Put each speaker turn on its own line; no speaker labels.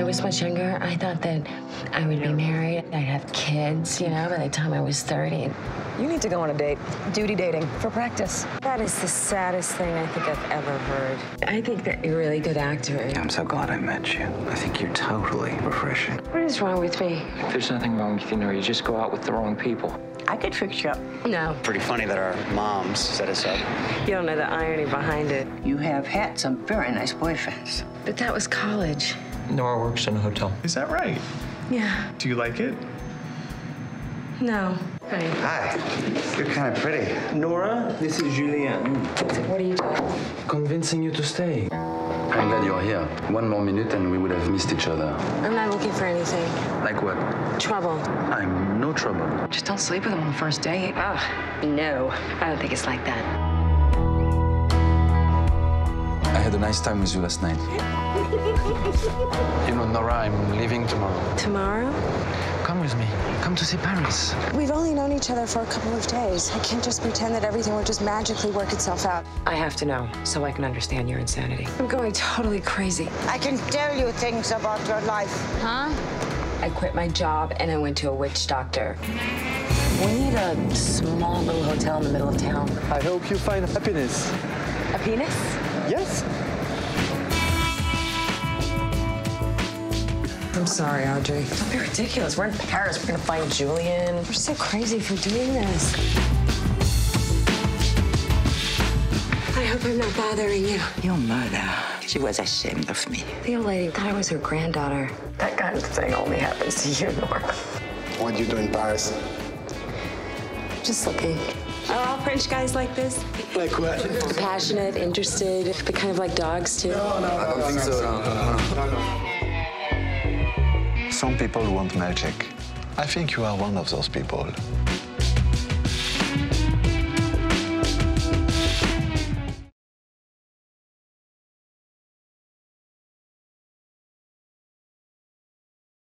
was much younger, I thought that I would be married, I'd have kids, you know, by the time I was 30.
You need to go on a date. Duty dating for practice.
That is the saddest thing I think I've ever heard. I think that you're a really good actor.
I'm so glad I met you. I think you're totally refreshing.
What is wrong with me?
There's nothing wrong with you, Nora. You just go out with the wrong people.
I could fix you up. No.
Pretty funny that our moms set us up.
You don't know the irony behind it.
You have had some very nice boyfriends.
But that was college.
Nora works in a hotel.
Is that right?
Yeah.
Do you like it?
No. Honey.
Hi. You're kind of pretty.
Nora, this is Julianne.
What are you doing?
Convincing you to stay.
I'm glad you're here. One more minute and we would have missed each other.
I'm not looking for anything.
Like what?
Trouble.
I'm no trouble.
Just don't sleep with him on the first date.
Oh, no. I don't think it's like that.
I had a nice time with you last night. You know, Nora, I'm leaving tomorrow.
Tomorrow?
Come with me. Come to see Paris.
We've only known each other for a couple of days. I can't just pretend that everything will just magically work itself out.
I have to know so I can understand your insanity.
I'm going totally crazy.
I can tell you things about your life.
Huh? I quit my job and I went to a witch doctor.
We need a small little hotel in the middle of town.
I hope you find happiness.
A penis?
Yes?
I'm sorry, Audrey. Don't be ridiculous. We're in Paris. We're gonna find Julian.
We're so crazy for doing this. I hope I'm not bothering you.
Your mother, she was ashamed of me.
The old lady thought I was her granddaughter.
That kind of thing only happens to you, Nora.
What do you do in Paris?
Just looking. Are all French guys like this?
Like what?
Passionate, interested, but kind of like dogs, too?
I don't think so.
No.
Some people want magic. I think you are one of those people.